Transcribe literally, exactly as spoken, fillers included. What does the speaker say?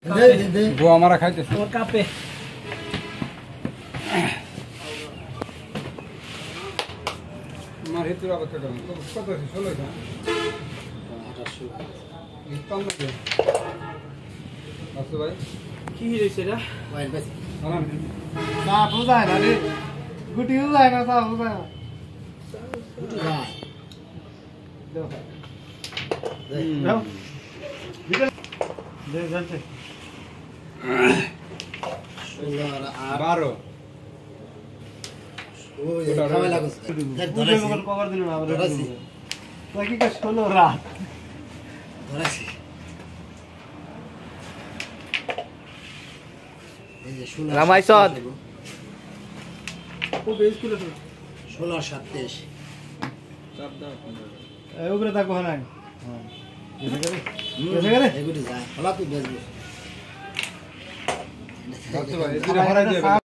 বউ আমারা খাইতেছে ওর কাপে আমার হেতুর অবস্থা কেমন কত আছে ষোলো না ভাই কি হয়েছে এটা না বুঝায় না রে গুটি বুঝায় না তা বুঝায় না গুটি যায় দাও বিকেল দে যাচ্ছে বারো ওই খাওয়া লাগছে দুটো মগল কভার দিল না আবার তো কি কা ষোলো রাত ধরেছি এই যে ষোলো রামাইসদ ও বেশ কিলো ষোলো সাতাশ চাপ দাও এই উপরে থাকবো না হ্যাঁ এসে গেলে এসে গেলে এগুলি যায় হলা তুই বেজবো ভাই